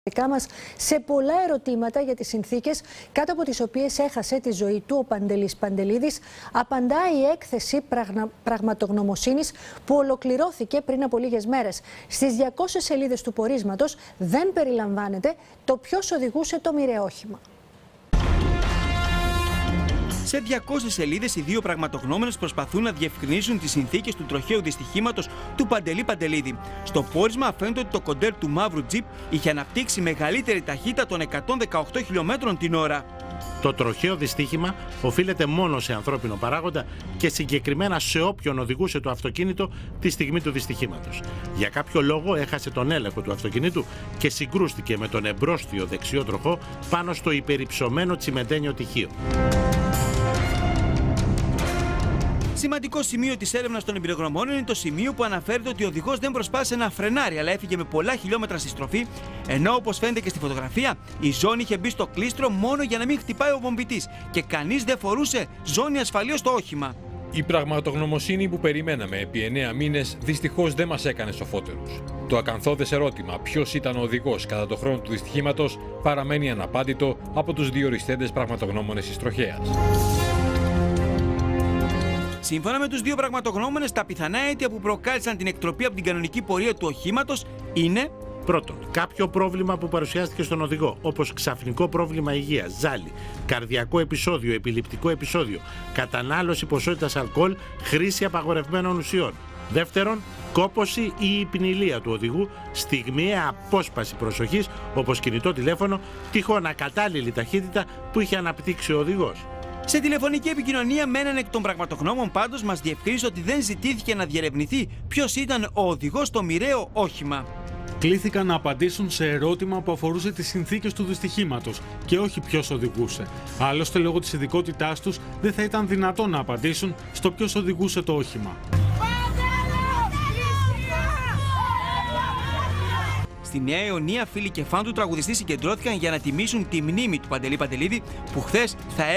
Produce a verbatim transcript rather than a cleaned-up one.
μας σε πολλά ερωτήματα για τις συνθήκες κάτω από τις οποίες έχασε τη ζωή του ο Παντελής Παντελίδης, απαντάει η έκθεση πραγμα... πραγματογνωμοσύνης που ολοκληρώθηκε πριν από λίγες μέρες. Στις διακόσιες σελίδες του πορίσματος δεν περιλαμβάνεται το ποιος οδηγούσε το μοιραίο όχημα. Σε διακόσιες σελίδες, οι δύο πραγματογνώμονες προσπαθούν να διευκρινίσουν τις συνθήκες του τροχαίου δυστυχήματος του Παντελή Παντελίδη. Στο πόρισμα φαίνεται ότι το κοντέρ του μαύρου τζιπ είχε αναπτύξει μεγαλύτερη ταχύτητα των εκατόν δεκαοκτώ χιλιομέτρων την ώρα. Το τροχαίο δυστύχημα οφείλεται μόνο σε ανθρώπινο παράγοντα και συγκεκριμένα σε όποιον οδηγούσε το αυτοκίνητο τη στιγμή του δυστυχήματος. Για κάποιο λόγο έχασε τον έλεγχο του αυτοκινήτου και συγκρούστηκε με τον εμπρόστιο δεξιό τροχό πάνω στο υπερυψωμένο τσιμεντένιο τυχείο. Σημαντικό σημείο της έρευνας των εμπειρογνωμόνων είναι το σημείο που αναφέρεται ότι ο οδηγός δεν προσπάθησε να φρενάρει, αλλά έφυγε με πολλά χιλιόμετρα στη στροφή, ενώ όπως φαίνεται και στη φωτογραφία, η ζώνη είχε μπει στο κλίστρο μόνο για να μην χτυπάει ο βομβιτής και κανείς δεν φορούσε ζώνη ασφαλείας στο όχημα. Η πραγματογνωμοσύνη που περιμέναμε επί εννέα μήνες δυστυχώς δεν μας έκανε σοφότερους. Το ακανθώδες ερώτημα ποιος ήταν ο οδηγός κατά το χρόνο του δυστυχήματος παραμένει αναπάντητο από τους διοριστέντες πραγματογνώμονες της τροχέας. Σύμφωνα με τους δύο πραγματογνώμονες, τα πιθανά αίτια που προκάλεσαν την εκτροπή από την κανονική πορεία του οχήματος είναι: πρώτον, κάποιο πρόβλημα που παρουσιάστηκε στον οδηγό, όπως ξαφνικό πρόβλημα υγείας, ζάλι, καρδιακό επεισόδιο, επιληπτικό επεισόδιο, κατανάλωση ποσότητας αλκοόλ, χρήση απαγορευμένων ουσιών. Δεύτερον, κόπωση ή υπνηλία του οδηγού, στιγμιαία απόσπαση προσοχής, όπως κινητό τηλέφωνο, τυχόν ακατάλληλη ταχύτητα που είχε αναπτύξει ο οδηγός. Σε τηλεφωνική επικοινωνία με έναν εκ των πραγματογνώμων πάντως μας διευκρίνησε ότι δεν ζητήθηκε να διερευνηθεί ποιος ήταν ο οδηγός στο μοιραίο όχημα. Κλήθηκαν να απαντήσουν σε ερώτημα που αφορούσε τις συνθήκες του δυστυχήματος και όχι ποιος οδηγούσε. Άλλωστε, λόγω της ειδικότητάς τους, δεν θα ήταν δυνατόν να απαντήσουν στο ποιος οδηγούσε το όχημα. Στη Νέα Ιωνία, φίλοι και φαν του τραγουδιστή συγκεντρώθηκαν για να τιμήσουν τη μνήμη του Παντελή Παντελίδη, που χθες θα